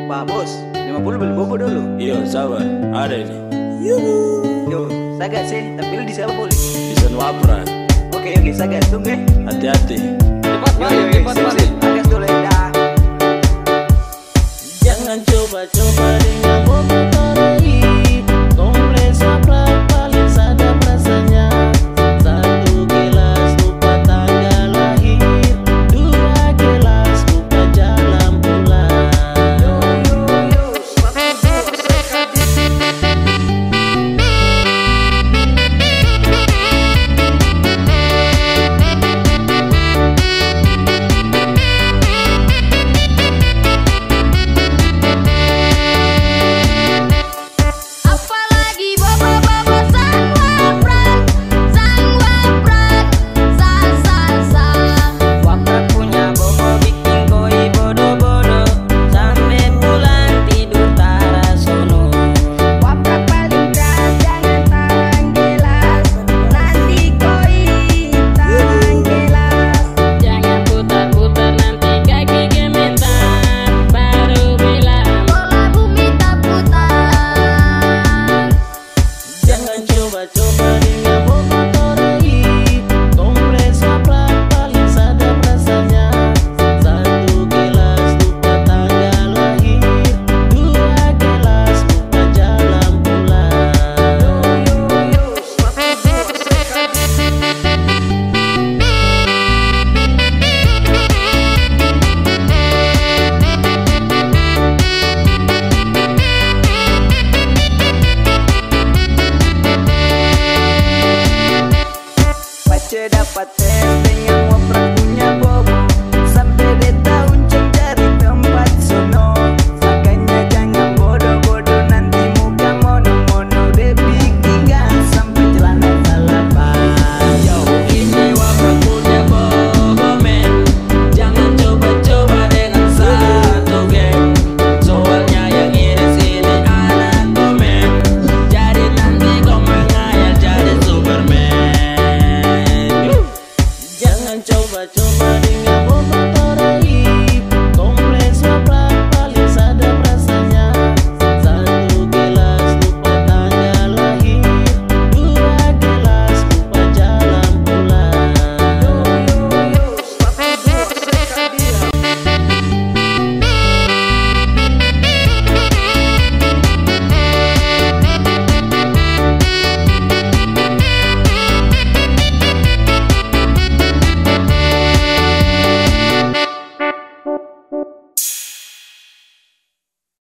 Pak Bos, 50 beli bobo dulu. Iya, sabar. Ada ini. Yo, Sagas sih, tapi lu di siapa boleh? Di Wapra. Oke, Sagas, tunggu ya. Hati-hati. Cepat balik, cepat balik. Sagas dulu ya. Jangan coba-coba dengan